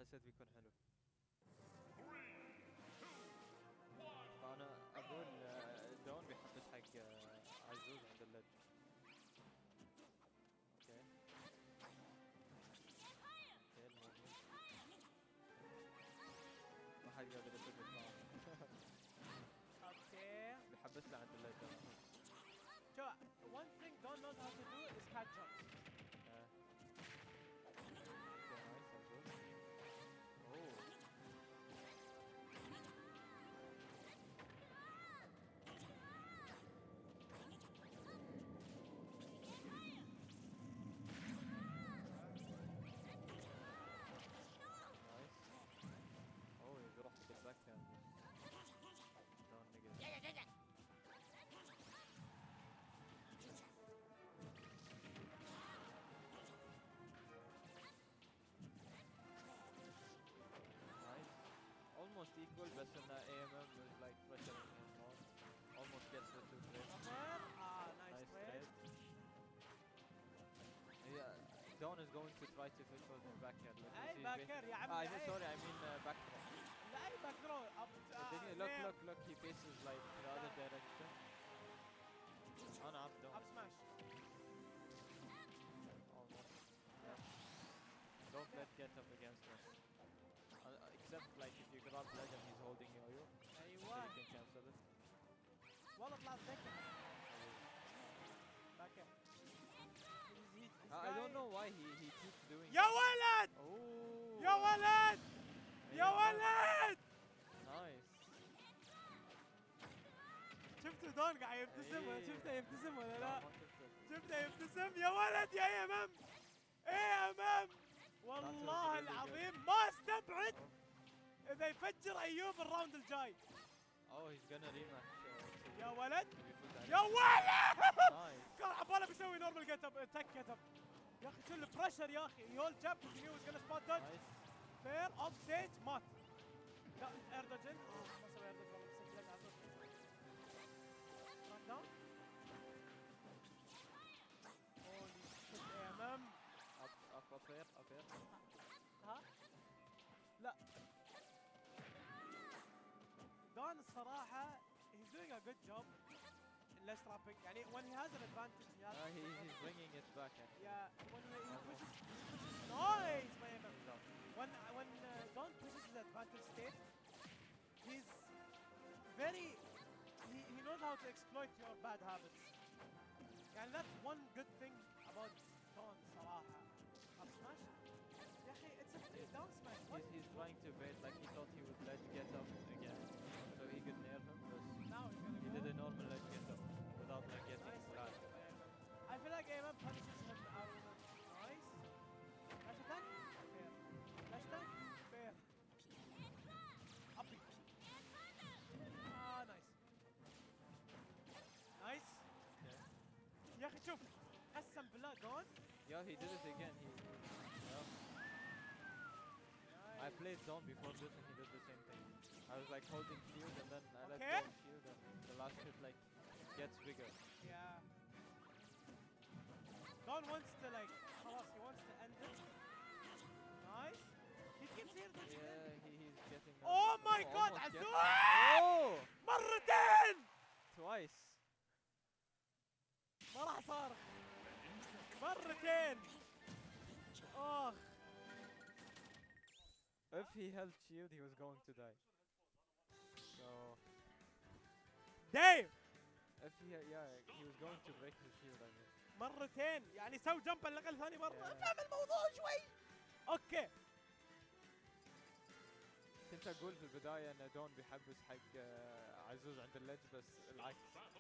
حسيت بيكون حلو. فانا اقول دون بيحبس حق عزوز عند اللج. اوكي المومنت ما حد قادر يثبت معه. اوكي بيحبس له عند اللج. شو one thing Don knows how to do is catch jumps. اوكي نايس عزوز. اوه almost equal, بس ان AMM is like pressuring him more. Almost gets the 2 trades. Nice trade. Yeah, Dawn is going to try to fish for the back air. اي باك اير يا عمي. Sorry, I mean back throw. لا اي باك ثرو. Look, he faces like the other direction. انا up Dawn. Up smash. Almost. Yeah. Don't let get up against us. Except like if you grab ledge and he's holding yo-yo, ايوه so you can cancel it. والله طلعت ذكي. باك اير. I don't know why he keeps doing يا ولد! Oh. يا ولد! يا ولد! Nice. شفتوا دون قاعد يبتسم؟ شفته يبتسم ولا لا؟ شفته يبتسم يا ولد يا AMM! AMM! والله العظيم ما استبعد اذا يفجر ايوب الراوند الجاي. Oh, he's gonna rematch. يا ولد يا ولد! كان عباله بيسوي نورمال جيت اب تك جيت اب. يا اخي شو البريشر يا اخي. هول جاب كونتينيو از جونا سبوت دوج. فير اوف ستيج مات. لا اير دوجن. ما سوى اير دوج والله بس سجلت على طول. راك داون. هولي شيت AMM. up here. ها؟ لا. دون الصراحة he's doing a good job in less trapping. يعني when he has an advantage he has. He's bringing it back. Yeah, when he pushes. Nice, my AMM. When Don pushes his advantage state, he's very. He knows how to exploit your bad habits. And that's one good thing about Don صراحة. Up smash. يا أخي, it's a down smash. He's trying to bait, like he thought he would let get up again, so he could nair him. But now he's gonna he did a normal let get up without like getting flat. I feel like AMM punishes him out of it. Nice. Dash attack. Fair. Dash attack. Fair. Up. Nice. Nice. Okay. يا أخي شوف. قسم بالله Don. Yeah, he did it again. I played Dawn before this and he did the same thing. I was like holding shield and then I let go of shield and the last hit like gets bigger. Yeah. Don wants to like, خلاص, he wants to end it. Nice. He keeps here. Yeah, he's getting. Oh my God! عزوز! Oh! مرتين! Twice. ما راح صار. مرتين. If he held shield, he was going to die. So. Damn! If he was going to break his shield, I mean. مرتين، يعني سوي جمب على الأقل ثاني مرة. افهم الموضوع شوي. اوكي. كنت أقول في البداية إن دون بيحبس حق عزوز عند اللج بس العكس.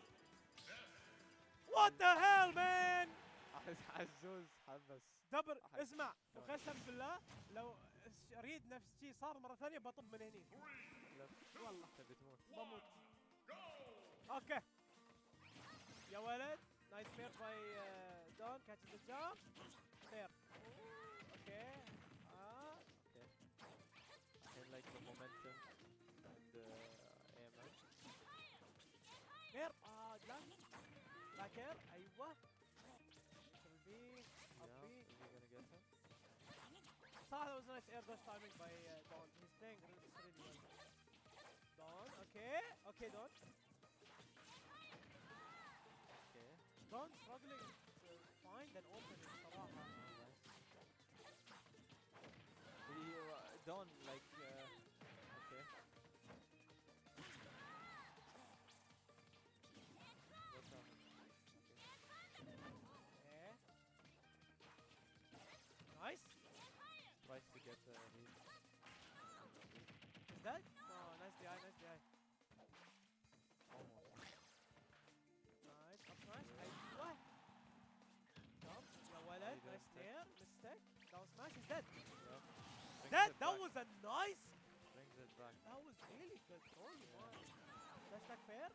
What the hell man! عزوز حبس. دبر اسمع وقسم بالله لو اريد نفس الشيء صار مرة ثانية بطب من هني. والله تبي تموت. بموت. اوكي. يا ولد. نايس فير باي دون كاتش ذا جامب. فير. اوكي. Okay. I like the momentum and AMM. فير. باكر. ايوه. Yeah, is he gonna get him? صراحة a nice air dodge timing by Don. He's playing really well. Don, okay. Okay, Don. Okay. Don struggling to find an opening صراحة. Don like okay. What's up? Okay. Nice. Tries to get the lead. Is that? No, nice DI, nice DI. Almost. Nice, up smash. أيوه. Jump. يا ولد. Nice nair. Mistake. Down smash. He's dead. Yeah. That was a nice. Brings it back. That was really good. Holy man. That's like fair.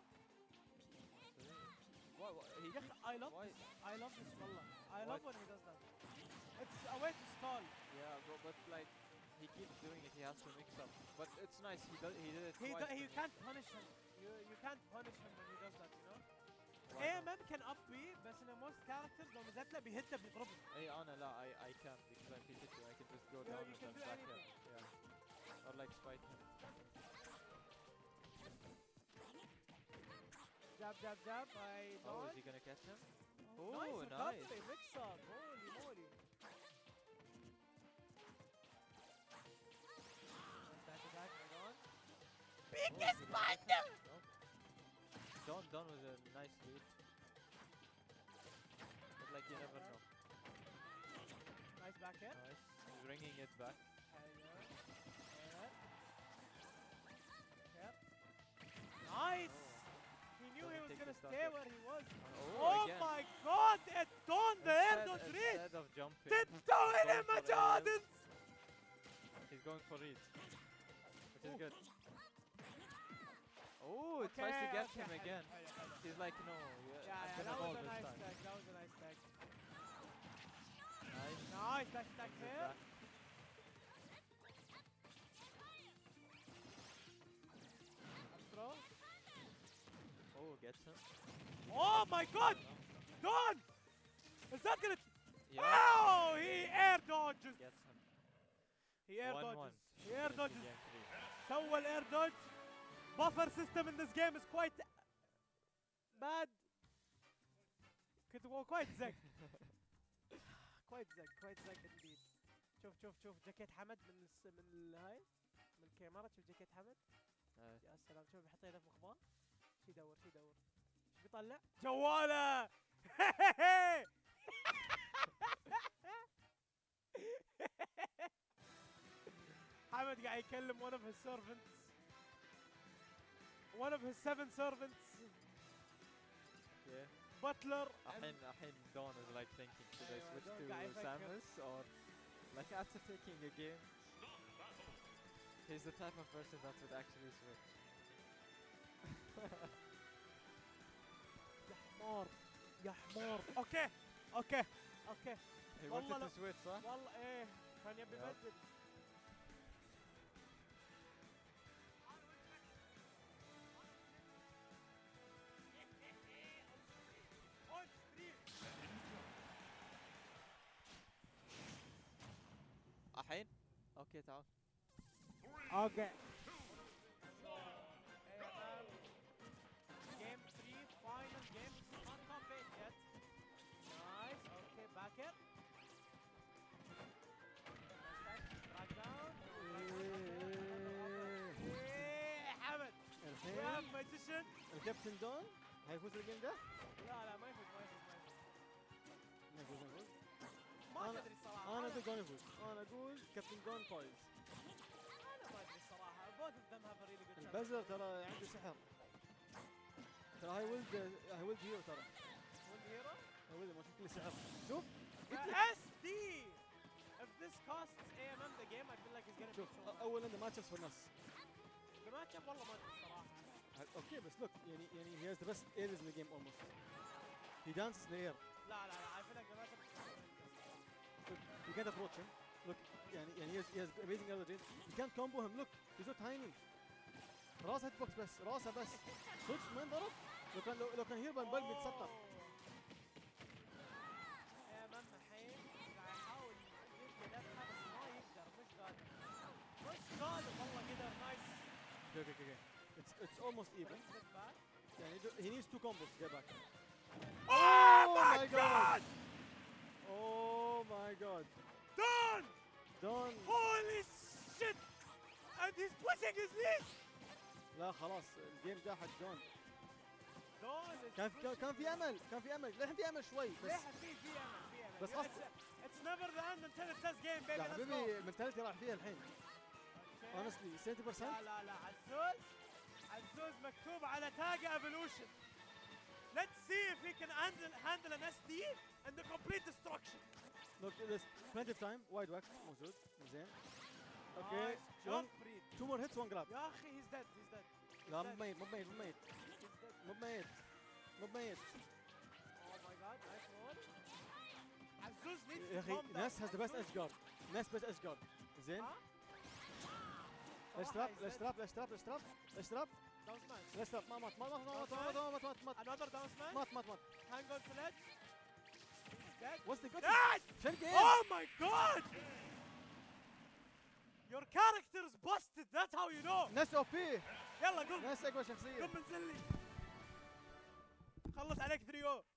What? He I love this. I love this wallah. I love when he does that. It's a way to stall. Yeah, but like he keeps doing it. He has to mix up. But it's nice. He did it twice. You can't punish him. You can't punish him when he does that. You know. Why AMM can up B, بس in most characters لو نزلت له بيهده بيضربه. Hey, Anna, لا, I can't because I'm Pikachu. I can just go down you and can then do back anything. him. Yeah. Or like spite him. Jab, jab, jab by Don. Oh, is he gonna catch him? Oh, nice. nice. Lovely mix up. Holy moly. Back attack by Don. Biggest spider! Don was a nice lead. But like you never know. Nice back air. Nice. He's ringing it back. Nice! Oh. He knew he was Take gonna the stock stay up. where he was. Oh, again. My god! It Don the air dodge read! Instead of jumping. تتسوي لي مجادل! He's going for read. Which is good. Oh, it tries to get him again. He's like, no, Yeah, that was a nice tag. That was a nice tag. Nice. Nice, back tag there. Throw. Oh, gets him. Oh my god! Don! Is that gonna... Yeah. Oh! He air dodges! Gets him. He air 1-1. dodges. He air Finish dodges. game 3. سوى الاير دوج. Buffer system in this game is quite bad. quite زق. quite زق indeed. شوف جاكيت حمد من الهاي من الكاميرا. شوف جاكيت حمد. يا سلام شوف بيحط يده في مخباه. شي يدور شو بيطلع؟ جواله. حمد قاعد يكلم one of his servants. One of his 7 servants. Yeah. Butler. الحين Dawn is like thinking, should I switch to Samus or like after taking a game? He's the type of person that would actually switch. يا حمار. اوكي. He wanted to switch, صح؟ والله ايه كان يبي يبدل. الحين؟ اوكي تعال. اوكي. Game 3 final game. Not complete yet. Nice. Okay, back it. Back down. حمد. يا magician. الكابتن دون هيفوز الجيم ده؟ لا ما يفوز. ما ادري الصراحه. انا اقول دون يفوز. انا اقول كابتن دون فايز. انا ما ادري الصراحه. both of them have a really good chance. البزر ترى عنده سحر. ترى هاي ولد هيرو ترى. ولد هيرو؟ هاي ولد ما شكله سحر. شوف. SD. If this costs AMM the game, I feel like he's gonna شوف be so. اولا ذا ماتش في النص. The matchup والله ما ادري الصراحه. اوكي بس look يعني he has the best areas in the game almost. He dances in the air. لا I feel like the matchup is Look, you can't approach him. Look يعني he has amazing other range. You can't combo him. Look he's so tiny. راسه هيت بوكس بس راسه بس. صدق ما انضرب. لو كان هيربان بل بيتسطر. AMM الحين قاعد يحاول يدي لفه بس ما يقدر مش قادر. it's almost even. Step back. Yeah, he needs 2 combos to get back. Oh my god! Oh my god. Done! Done. Holy shit! And he's pushing his lead! لا خلاص الجيم ده حق دون. دون كان في امل، كان في امل، للحين في امل شوي بس. في امل. بس It's never the end until it says game baby. لا حبيبي المنتاليتي راح فيها الحين. honestly 70%. لا عزوز مكتوب على تاج evolution. Let's see if he can handle an SD and the complete destruction. Look, there's plenty of time. Wide whack موجود. زين. Okay. Jump 2 more hits, 1 grab. يا اخي he's dead. لا مو ميت. Oh my god, nice roll. عزوز needs يا to اخي calm down. Ness has the best edge guard. Ness best edge guard. زين. Let's trap. Down smash. Let's trap. مات. Another down smash. مات. Hang on to ledge. He's dead. What's the good? Yes! Shen game. Oh my god! Your character's busted, that's how you know. Ness OP. يلا قم. Ness اقوى شخصية. قم انزل لي. خلص عليك 3-0.